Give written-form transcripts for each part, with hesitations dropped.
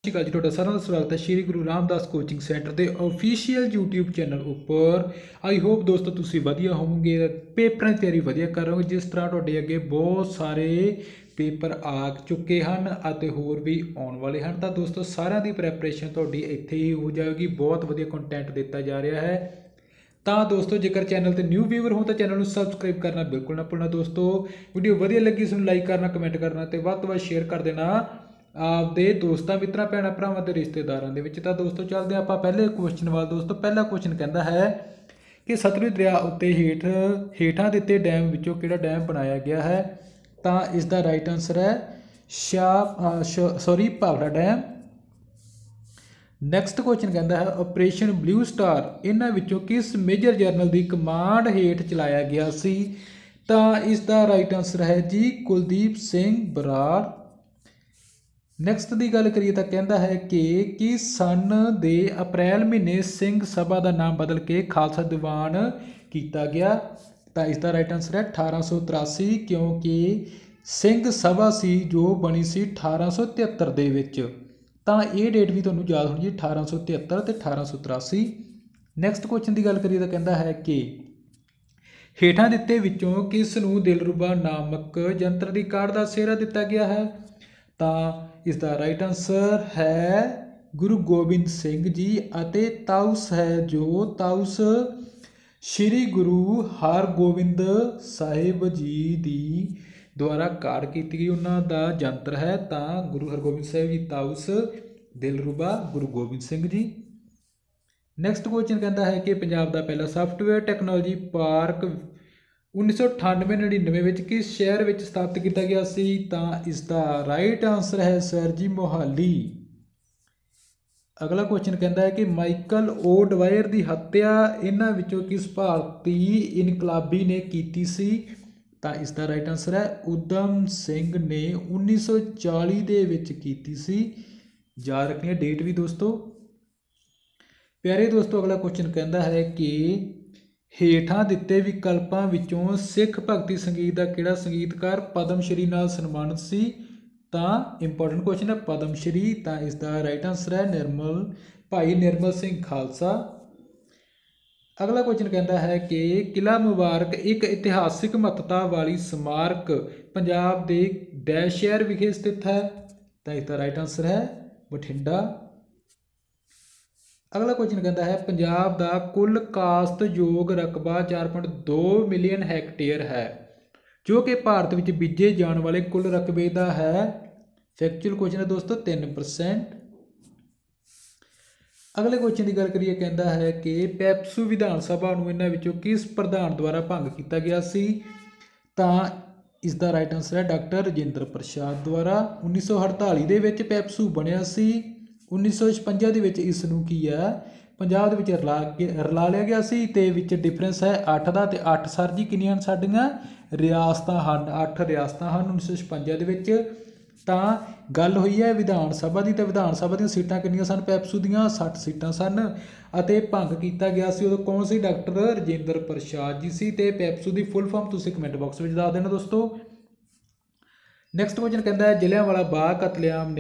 ਸ਼੍ਰੀ ਅਕਾਲ ਜੀ, ਤੁਹਾਡਾ ਸਾਰਿਆਂ ਦਾ ਸਵਾਗਤ ਹੈ ਸ਼੍ਰੀ ਗੁਰੂ ਰਾਮਦਾਸ ਕੋਚਿੰਗ ਸੈਂਟਰ ਦੇ ऑफिशियल YouTube ਚੈਨਲ ਉੱਪਰ। ਆਈ ਹੋਪ ਦੋਸਤੋ ਤੁਸੀਂ ਵਧੀਆ ਹੋਵੋਗੇ, ਪੇਪਰਾਂ ਦੀ ਤਿਆਰੀ ਵਧੀਆ ਕਰ ਰਹੇ ਹੋ। ਜਿਸ ਤਰ੍ਹਾਂ ਤੁਹਾਡੇ ਅੱਗੇ ਬਹੁਤ ਸਾਰੇ ਪੇਪਰ ਆ ਚੁੱਕੇ ਹਨ ਅਤੇ ਹੋਰ ਵੀ ਆਉਣ ਵਾਲੇ ਹਨ, ਤਾਂ ਦੋਸਤੋ ਸਾਰਿਆਂ ਦੀ ਪ੍ਰੈਪਰੇਸ਼ਨ ਤੁਹਾਡੀ ਇੱਥੇ ਹੀ ਹੋ ਜਾਵੇਗੀ। ਬਹੁਤ ਵਧੀਆ ਕੰਟੈਂਟ ਦਿੱਤਾ ਜਾ ਰਿਹਾ ਹੈ। ਤਾਂ ਦੋਸਤੋ ਜੇਕਰ ਚੈਨਲ ਤੇ ਨਿਊ ਵੀਵਰ ਹੋ ਤਾਂ ਚੈਨਲ ਨੂੰ ਸਬਸਕ੍ਰਾਈਬ ਕਰਨਾ ਬਿਲਕੁਲ ਨਾ ਭੁੱਲਣਾ। ਦੋਸਤੋ ਵੀਡੀਓ ਵਧੀਆ ਲੱਗੀ ਇਸ ਨੂੰ ਲਾਈਕ ਕਰਨਾ, ਕਮੈਂਟ ਕਰਨਾ ਤੇ ਵੱਧ ਤੋਂ ਵੱਧ ਸ਼ੇਅਰ ਕਰ ਦੇਣਾ ਆਪਦੇ ਦੋਸਤਾਂ ਮਿੱਤਰਾਂ ਭੈਣਾਂ ਭਰਾਵਾਂ ਤੇ ਰਿਸ਼ਤੇਦਾਰਾਂ ਦੇ ਵਿੱਚ। ਤਾਂ ਦੋਸਤੋ ਚੱਲਦੇ ਆਪਾਂ ਪਹਿਲੇ ਕੁਐਸਚਨ ਵੱਲ। ਦੋਸਤੋ ਪਹਿਲਾ ਕੁਐਸਚਨ ਕਹਿੰਦਾ ਹੈ ਕਿ ਸਤਲੁਜ ਦਰਿਆ ਉੱਤੇ ਹੇਠਾਂ ਦਿੱਤੇ ਡੈਮ ਵਿੱਚੋਂ ਕਿਹੜਾ ਡੈਮ ਬਣਾਇਆ ਗਿਆ ਹੈ? ਤਾਂ ਇਸ ਦਾ ਰਾਈਟ ਆਨਸਰ ਹੈ ਭਾਖੜਾ ਡੈਮ। ਨੈਕਸਟ ਕੁਐਸਚਨ ਕਹਿੰਦਾ ਹੈ ਆਪਰੇਸ਼ਨ ਬਲੂ ਸਟਾਰ ਇਹਨਾਂ ਵਿੱਚੋਂ ਕਿਸ ਮੇਜਰ ਜਰਨਲ ਦੀ ਕਮਾਂਡ ਹੇਠ ਚਲਾਇਆ ਗਿਆ ਸੀ? ਤਾਂ ਇਸ ਦਾ ਰਾਈਟ ਆਨਸਰ ਹੈ ਜੀ ਕੁਲਦੀਪ ਸਿੰਘ ਬਰਾੜ। ਨੈਕਸਟ ਦੀ ਗੱਲ ਕਰੀਏ ਤਾਂ ਕਹਿੰਦਾ ਹੈ ਕਿ ਕਿਸ ਸਨ ਦੇ ਅਪ੍ਰੈਲ ਮਹੀਨੇ ਸਿੰਘ ਸਭਾ ਦਾ ਨਾਮ ਬਦਲ ਕੇ ਖਾਲਸਾ ਦੀਵਾਨ ਕੀਤਾ ਗਿਆ? ਤਾਂ ਇਸ ਦਾ ਰਾਈਟ ਆਨਸਰ ਹੈ 1883, ਕਿਉਂਕਿ ਸਿੰਘ ਸਭਾ ਸੀ ਜੋ ਬਣੀ ਸੀ 1873 ਦੇ ਵਿੱਚ। ਤਾਂ ਇਹ ਡੇਟ ਵੀ ਤੁਹਾਨੂੰ ਯਾਦ ਹੋਣੀ ਜੀ, 1873 ਤੇ 1883। ਨੈਕਸਟ ਕੁਐਸਚਨ ਦੀ ਗੱਲ ਕਰੀਏ ਤਾਂ ਕਹਿੰਦਾ ਹੈ ਕਿ ਹੇਠਾਂ ਦਿੱਤੇ ਵਿੱਚੋਂ ਕਿਸ ਨੂੰ ਦਿਲਰੂਬਾ ਨਾਮਕ ਯੰਤਰ ਦੀ ਕਾਢ ਦਾ ਸਿਹਰਾ ਦਿੱਤਾ ਗਿਆ ਹੈ? ਤਾਂ ਇਸ ਦਾ ਰਾਈਟ ਆਨਸਰ ਹੈ ਗੁਰੂ ਗੋਬਿੰਦ ਸਿੰਘ ਜੀ। ਅਤੇ ਤਾਊਸ ਹੈ ਜੋ ਤਾਊਸ ਸ਼੍ਰੀ ਗੁਰੂ ਹਰਗੋਬਿੰਦ ਸਾਹਿਬ ਜੀ ਦੀ ਦੁਆਰਾ ਕਾਢ ਕੀਤੀ ਗਈ ਉਹਨਾਂ ਦਾ ਯੰਤਰ ਹੈ। ਤਾਂ ਗੁਰੂ ਹਰਗੋਬਿੰਦ ਸਾਹਿਬ ਜੀ ਤਾਊਸ, ਦਿਲਰੂਬਾ ਗੁਰੂ ਗੋਬਿੰਦ ਸਿੰਘ ਜੀ। ਨੈਕਸਟ ਕੁਐਸਚਨ ਕਹਿੰਦਾ ਹੈ ਕਿ ਪੰਜਾਬ ਦਾ ਪਹਿਲਾ ਸਾਫਟਵੇਅਰ ਟੈਕਨੋਲੋਜੀ ਪਾਰਕ 1998-99 ਵਿੱਚ ਕਿਸ ਸ਼ਹਿਰ ਵਿੱਚ ਸਥਾਪਿਤ ਕੀਤਾ ਗਿਆ ਸੀ? ਤਾਂ ਇਸ ਦਾ ਰਾਈਟ ਆਨਸਰ ਹੈ ਸਰ ਜੀ ਮੋਹਾਲੀ। ਅਗਲਾ ਕੁਐਸਚਨ ਕਹਿੰਦਾ ਹੈ ਕਿ ਮਾਈਕਲ ਓ ਡਵਾਇਰ ਦੀ ਹੱਤਿਆ ਇਹਨਾਂ ਵਿੱਚੋਂ ਕਿਸ ਭਾਰਤੀ ਇਨਕਲਾਬੀ ਨੇ ਕੀਤੀ ਸੀ? ਤਾਂ ਇਸ ਦਾ ਰਾਈਟ ਆਨਸਰ ਹੈ ਊਧਮ ਸਿੰਘ ਨੇ 1940 ਦੇ ਵਿੱਚ ਕੀਤੀ ਸੀ। ਯਾਦ ਰੱਖਣੀ ਹੈ ਡੇਟ ਵੀ ਦੋਸਤੋ। ਪਿਆਰੇ ਦੋਸਤੋ ਅਗਲਾ ਕੁਐਸਚਨ ਕਹਿੰਦਾ ਹੈ ਕਿ ਹੇਠਾਂ ਦਿੱਤੇ ਵਿਕਲਪਾਂ ਵਿੱਚੋਂ ਸਿੱਖ ਭਗਤੀ ਸੰਗੀਤ ਦਾ ਕਿਹੜਾ ਸੰਗੀਤਕਾਰ ਪਦਮ ਸ਼੍ਰੀ ਨਾਲ ਸਨਮਾਨਿਤ ਸੀ? ਤਾਂ ਇੰਪੋਰਟੈਂਟ ਕੁਐਸਚਨ ਹੈ ਪਦਮ ਸ਼੍ਰੀ। ਤਾਂ ਇਸ ਦਾ ਰਾਈਟ ਆਨਸਰ ਹੈ ਭਾਈ ਨਿਰਮਲ ਸਿੰਘ ਖਾਲਸਾ। ਅਗਲਾ ਕੁਐਸਚਨ ਕਹਿੰਦਾ ਹੈ ਕਿ ਕਿਲ੍ਹਾ ਮੁਬਾਰਕ ਇੱਕ ਇਤਿਹਾਸਿਕ ਮਹੱਤਤਾ ਵਾਲੀ ਸਮਾਰਕ ਪੰਜਾਬ ਦੇ ਡੈਸ਼ ਸ਼ਹਿਰ ਵਿਖੇ ਸਥਿਤ ਹੈ? ਤਾਂ ਇਸ ਦਾ ਰਾਈਟ ਆਨਸਰ ਹੈ ਬਠਿੰਡਾ। ਅਗਲਾ ਕੁਐਸਚਨ ਕਹਿੰਦਾ ਹੈ ਪੰਜਾਬ ਦਾ ਕੁੱਲ ਕਾਸ਼ਤਯੋਗ ਰਕਬਾ 4.2 ਮਿਲੀਅਨ ਹੈਕਟੇਅਰ ਹੈ, ਜੋ ਕਿ ਭਾਰਤ ਵਿੱਚ ਬੀਜੇ ਜਾਣ ਵਾਲੇ ਕੁੱਲ ਰਕਬੇ ਦਾ ਹੈ। ਫੈਕਚੁਅਲ ਕੁਐਸਚਨ ਹੈ ਦੋਸਤੋ 3%। ਅਗਲੇ ਕੁਐਸਚਨ ਦੀ ਗੱਲ ਕਰੀਏ ਕਹਿੰਦਾ ਹੈ ਕਿ ਪੈਪਸੂ ਵਿਧਾਨ ਸਭਾ ਨੂੰ ਇਹਨਾਂ ਵਿੱਚੋਂ ਕਿਸ ਪ੍ਰਧਾਨ ਦੁਆਰਾ ਭੰਗ ਕੀਤਾ ਗਿਆ ਸੀ? ਤਾਂ ਇਸ ਦਾ ਰਾਈਟ ਆਨਸਰ ਹੈ ਡਾਕਟਰ ਰਜਿੰਦਰ ਪ੍ਰਸਾਦ ਦੁਆਰਾ। 1948 ਦੇ ਵਿੱਚ ਪੈਪਸੂ ਬਣਿਆ ਸੀ। 1956 ਦੇ ਵਿੱਚ ਇਸ ਨੂੰ ਕੀ ਹੈ ਪੰਜਾਬ ਦੇ ਵਿੱਚ ਰਲਾ ਲਿਆ ਗਿਆ ਸੀ। ਤੇ ਵਿੱਚ ਡਿਫਰੈਂਸ ਹੈ 8 ਦਾ। ਤੇ 8 ਸਰ ਜੀ ਕਿੰਨੀਆਂ ਹਨ ਸਾਡੀਆਂ ਰਿਆਸਤਾਂ ਹਨ? 8 ਰਿਆਸਤਾਂ ਹਨ 1956 ਦੇ ਵਿੱਚ। ਤਾਂ ਗੱਲ ਹੋਈ ਹੈ ਵਿਧਾਨ ਸਭਾ ਦੀ, ਤੇ ਵਿਧਾਨ ਸਭਾ ਦੀਆਂ ਸੀਟਾਂ ਕਿੰਨੀਆਂ ਸਨ ਪੈਪਸੂ ਦੀਆਂ? 60 ਸੀਟਾਂ ਸਨ। ਅਤੇ ਭੰਗ ਕੀਤਾ ਗਿਆ ਸੀ ਉਦੋਂ ਕੌਣ ਸੀ? ਡਾਕਟਰ ਰਜਿੰਦਰ ਪ੍ਰਸਾਦ ਜੀ ਸੀ। ਤੇ ਪੈਪਸੂ ਦੀ ਫੁੱਲ ਫਾਰਮ ਤੁਸੀਂ ਕਮੈਂਟ ਬਾਕਸ ਵਿੱਚ ਦੱਸ ਦੇਣਾ ਦੋਸਤੋ। ਨੈਕਸਟ ਕੁਐਸਚਨ ਕਹਿੰਦਾ ਹੈ ਜਲਿਆਂਵਾਲਾ ਬਾਗ ਕਤਲੇਆਮ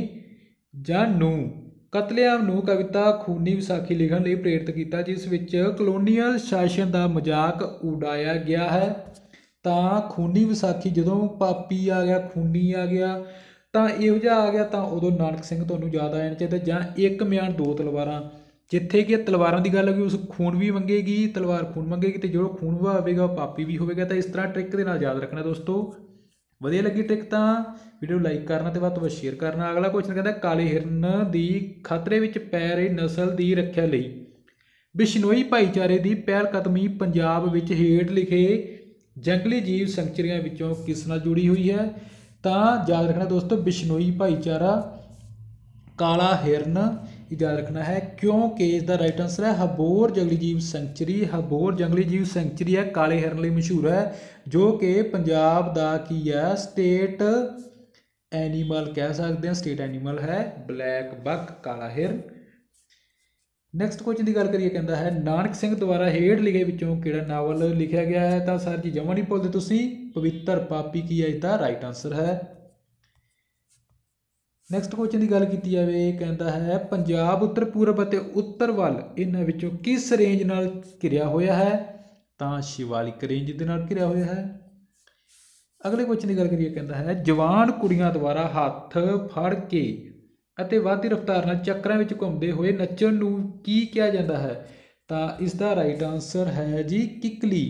ਨੂੰ ਕਵਿਤਾ ਖੂਨੀ ਵਿਸਾਖੀ ਲਿਖਣ ਲਈ ਪ੍ਰੇਰਿਤ ਕੀਤਾ, ਜਿਸ ਵਿੱਚ ਕਲੋਨੀਅਲ ਸ਼ਾਸਨ ਦਾ ਮਜ਼ਾਕ ਉਡਾਇਆ ਗਿਆ ਹੈ। ਤਾਂ ਖੂਨੀ ਵਿਸਾਖੀ ਜਦੋਂ ਪਾਪੀ ਆ ਗਿਆ, ਖੂਨੀ ਆ ਗਿਆ, ਤਾਂ ਇਹੋ ਜਿਹਾ ਆ ਗਿਆ ਤਾਂ ਉਦੋਂ ਨਾਨਕ ਸਿੰਘ ਤੁਹਾਨੂੰ ਯਾਦ ਆ ਜਾਣਾ ਚਾਹੀਦਾ। ਜਾਂ ਇੱਕ ਮਿਆਨ ਦੋ ਤਲਵਾਰਾਂ, ਜਿੱਥੇ ਕਿ ਤਲਵਾਰਾਂ ਦੀ ਗੱਲ ਹੋਗੀ ਉਸ ਖੂਨ ਵੀ ਮੰਗੇਗੀ, ਤਲਵਾਰ ਖੂਨ ਮੰਗੇਗੀ, ਤੇ ਜਿਹੜਾ ਖੂਨ ਵਹਾਵੇਗਾ ਉਹ ਪਾਪੀ ਵੀ ਹੋਵੇਗਾ। ਤਾਂ ਇਸ ਤਰ੍ਹਾਂ ਟ੍ਰਿਕ ਦੇ ਨਾਲ ਯਾਦ ਰੱਖਣਾ ਦੋਸਤੋ। ਵਧੀਆ ਲੱਗੀ ਟ੍ਰਿਕ ਤਾਂ ਵੀਡੀਓ ਲਾਈਕ ਕਰਨਾ ਤੇ ਵੱਧ ਤੋਂ ਵੱਧ ਸ਼ੇਅਰ ਕਰਨਾ। ਅਗਲਾ ਕੁਐਸਚਨ ਕਹਿੰਦਾ ਕਾਲੇ ਹਿਰਨ ਦੀ ਖਤਰੇ ਵਿੱਚ ਪੈ ਰਹੀ ਨਸਲ ਦੀ ਰੱਖਿਆ ਲਈ ਬਿਸ਼ਨੋਈ ਭਾਈਚਾਰੇ ਦੀ ਪਹਿਲ ਕਦਮੀ ਪੰਜਾਬ ਵਿੱਚ ਹੇਠ ਲਿਖੇ ਜੰਗਲੀ ਜੀਵ ਸੈਂਚਰੀਆਂ ਵਿੱਚੋਂ ਕਿਸ ਨਾਲ ਜੁੜੀ ਹੋਈ ਹੈ? ਤਾਂ ਯਾਦ ਰੱਖਣਾ ਦੋਸਤੋ ਬਿਸ਼ਨੋਈ ਭਾਈਚਾਰਾ। ਕਾਲਾ ਹਿਰਨ ਯਾਦ ਰੱਖਣਾ ਹੈ ਕਿਉਂਕਿ ਇਸ ਦਾ ਰਾਈਟ ਆਨਸਰ ਹੈ ਹਬੋਰ ਜੰਗਲੀ ਜੀਵ ਸੈਂਚਰੀ। ਹਬੋਰ ਜੰਗਲੀ ਜੀਵ ਸੈਂਚਰੀ ਹੈ ਕਾਲੇ ਹਿਰਨ ਲਈ ਮਸ਼ਹੂਰ ਹੈ, ਜੋ ਕਿ ਪੰਜਾਬ ਦਾ ਕੀ ਹੈ ਸਟੇਟ ਐਨੀਮਲ ਕਹਿ ਸਕਦੇ ਹਾਂ। ਸਟੇਟ ਐਨੀਮਲ ਹੈ ਬਲੈਕ ਬੱਕ, ਕਾਲਾ ਹਿਰਨ। ਨੈਕਸਟ ਕੁਐਸਚਨ ਦੀ ਗੱਲ ਕਰੀਏ ਕਹਿੰਦਾ ਹੈ ਨਾਨਕ ਸਿੰਘ ਦੁਆਰਾ ਹੇਠ ਲਿਖੇ ਵਿੱਚੋਂ ਕਿਹੜਾ ਨਾਵਲ ਲਿਖਿਆ ਗਿਆ ਹੈ? ਤਾਂ ਸਰ ਜੀ ਜਮਾਂ ਨਹੀਂ ਭੁੱਲਦੇ ਤੁਸੀਂ, ਪਵਿੱਤਰ ਪਾਪੀ ਕੀ ਹੈ ਇਸਦਾ ਰਾਈਟ ਆਨਸਰ ਹੈ। ਨੈਕਸਟ ਕੁਐਸਚਨ ਦੀ ਗੱਲ ਕੀਤੀ ਜਾਵੇ, ਕਹਿੰਦਾ ਹੈ ਪੰਜਾਬ ਉੱਤਰ ਪੂਰਬ ਅਤੇ ਉੱਤਰ ਵੱਲ ਇਹਨਾਂ ਵਿੱਚੋਂ ਕਿਸ ਰੇਂਜ ਨਾਲ ਘਿਰਿਆ ਹੋਇਆ ਹੈ? ਤਾਂ ਸ਼ਿਵਾਲਿਕ ਰੇਂਜ ਦੇ ਨਾਲ ਘਿਰਿਆ ਹੋਇਆ ਹੈ। ਅਗਲੇ ਕੁਐਸਚਨ ਦੀ ਗੱਲ ਕਰੀਏ, ਕਹਿੰਦਾ ਹੈ ਜਵਾਨ ਕੁੜੀਆਂ ਦੁਆਰਾ ਹੱਥ ਫੜ ਕੇ ਅਤੇ ਵੱਧਦੀ ਰਫ਼ਤਾਰ ਨਾਲ ਚੱਕਰਾਂ ਵਿੱਚ ਘੁੰਮਦੇ ਹੋਏ ਨੱਚਣ ਨੂੰ ਕੀ ਕਿਹਾ ਜਾਂਦਾ ਹੈ? ਤਾਂ ਇਸ ਦਾ ਰਾਈਟ ਆਨਸਰ ਹੈ ਜੀ ਕਿੱਕਲੀ।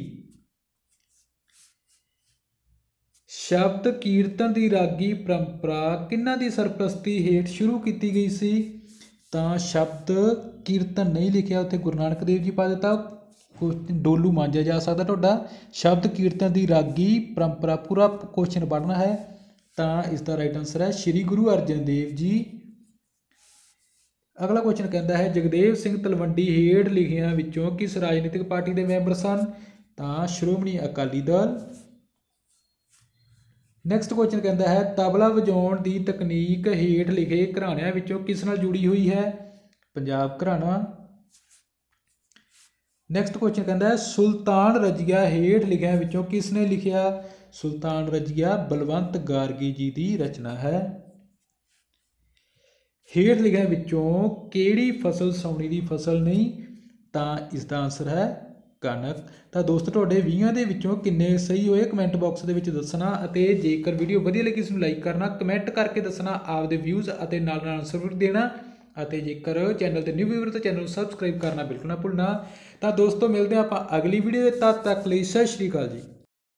ਸ਼ਬਦ ਕੀਰਤਨ ਦੀ ਰਾਗੀ ਪਰੰਪਰਾ ਕਿਹਨਾਂ ਦੀ ਸਰਪ੍ਰਸਤੀ ਹੇਠ ਸ਼ੁਰੂ ਕੀਤੀ ਗਈ ਸੀ? ਤਾਂ ਸ਼ਬਦ ਕੀਰਤਨ ਨਹੀਂ ਲਿਖਿਆ ਉੱਥੇ, ਗੁਰੂ ਨਾਨਕ ਦੇਵ ਜੀ ਪਾ ਦਿੱਤਾ, ਡੋਲੂ ਮਾਂਜਿਆ ਜਾ ਸਕਦਾ ਤੁਹਾਡਾ। ਸ਼ਬਦ ਕੀਰਤਨ ਦੀ ਰਾਗੀ ਪਰੰਪਰਾ, ਪੂਰਾ ਕੁਐਸਚਨ ਪੜ੍ਹਨਾ ਹੈ। ਤਾਂ ਇਸ ਦਾ ਰਾਈਟ ਆਨਸਰ ਹੈ ਸ਼੍ਰੀ ਗੁਰੂ ਅਰਜਨ ਦੇਵ ਜੀ। ਅਗਲਾ ਕੁਐਸਚਨ ਕਹਿੰਦਾ ਹੈ ਜਗਦੇਵ ਸਿੰਘ ਤਲਵੰਡੀ ਹੇਠ ਲਿਖਿਆਂ ਵਿੱਚੋਂ ਕਿਸ ਰਾਜਨੀਤਿਕ ਪਾਰਟੀ ਦੇ ਮੈਂਬਰ ਸਨ? ਤਾਂ ਸ਼੍ਰੋਮਣੀ ਅਕਾਲੀ ਦਲ। ਨੈਕਸਟ ਕੁਐਸਚਨ ਕਹਿੰਦਾ ਹੈ ਤਬਲਾ ਵਜਾਉਣ ਦੀ ਤਕਨੀਕ ਹੇਠ ਲਿਖੇ ਘਰਾਣਿਆਂ ਵਿੱਚੋਂ ਕਿਸ ਨਾਲ ਜੁੜੀ ਹੋਈ ਹੈ? ਪੰਜਾਬ ਘਰਾਣਾ। ਨੈਕਸਟ ਕੁਐਸਚਨ ਕਹਿੰਦਾ ਹੈ ਸੁਲਤਾਨ ਰਜ਼ੀਆ ਹੇਠ ਲਿਖਿਆਂ ਵਿੱਚੋਂ ਕਿਸ ਨੇ ਲਿਖਿਆ? ਸੁਲਤਾਨ ਰਜ਼ੀਆ ਬਲਵੰਤ ਗਾਰਗੀ ਜੀ ਦੀ ਰਚਨਾ ਹੈ। ਹੇਠ ਲਿਖਿਆਂ ਵਿੱਚੋਂ ਕਿਹੜੀ ਫਸਲ ਸਾਉਣੀ ਦੀ ਫਸਲ ਨਹੀਂ? ਤਾਂ ਇਸ ਦਾ ਆਨਸਰ ਹੈ ਕਣਕ। ਤਾਂ ਦੋਸਤੋ ਤੁਹਾਡੇ 20 ਦੇ ਵਿੱਚੋਂ ਕਿੰਨੇ ਸਹੀ ਹੋਏ ਕਮੈਂਟ ਬਾਕਸ ਦੇ ਵਿੱਚ ਦੱਸਣਾ, ਅਤੇ ਜੇਕਰ ਵੀਡੀਓ ਵਧੀਆ ਲੱਗੀ ਇਸ ਨੂੰ ਲਾਈਕ ਕਰਨਾ, ਕਮੈਂਟ ਕਰਕੇ ਦੱਸਣਾ ਆਪਦੇ ਵਿਊਜ਼ ਅਤੇ ਨਾਲ ਨਾਲ ਆਨਸਰ ਵੀ ਦੇਣਾ, ਅਤੇ ਜੇਕਰ ਚੈਨਲ ਤੇ ਨਿਊ ਵੀਵਰ ਤਾਂ ਚੈਨਲ ਨੂੰ ਸਬਸਕ੍ਰਾਈਬ ਕਰਨਾ ਬਿਲਕੁਲ ਨਾ ਭੁੱਲਣਾ। ਤਾਂ ਦੋਸਤੋ ਮਿਲਦੇ ਹਾਂ ਆਪਾਂ ਅਗਲੀ ਵੀਡੀਓ ਦੇ, ਤਦ ਤੱਕ ਲਈ ਸਤਿ ਸ਼੍ਰੀ ਅਕਾਲ ਜੀ।